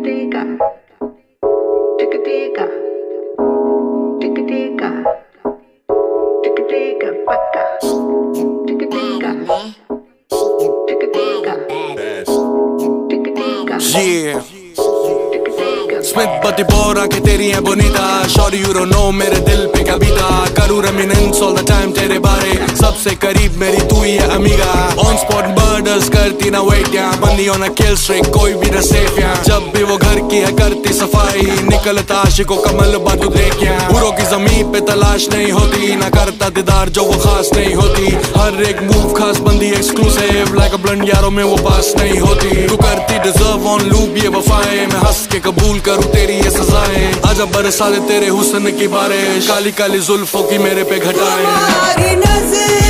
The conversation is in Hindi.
टिकटेका टिकटेका टिकटेका टिकटेका पक्का टिकटेका टिकटेका टिकटेका Yeah Smith बत्ती बोरा के तेरी है बोनीता Shorty you don't know मेरे दिल पे क्या बीता करूँ reminisce all the time तेरे बारे सबसे करीब मेरी तू ही है अमीगा On spot murders करती ना wait या बंदी on a kill streak कोई भी न safe या जब भी वो घर की है करती सफाई निकलता आशिकों का मलबा तू देख या पूरों की जमीन पे तलाश नहीं होती ना करता दीदार जो वो खास नहीं होती हर एक मूव खास बंदी exclusive like a blunt यारों में वो पास नहीं होती तू करती deserve on loop ये वफाएं मैं हंस के कबूल करूँ तेरी ये सजाएं आजा बरसा दे तेरे हुस्न की बारिश काली काली जुल्फों की मेरे पे घटाएं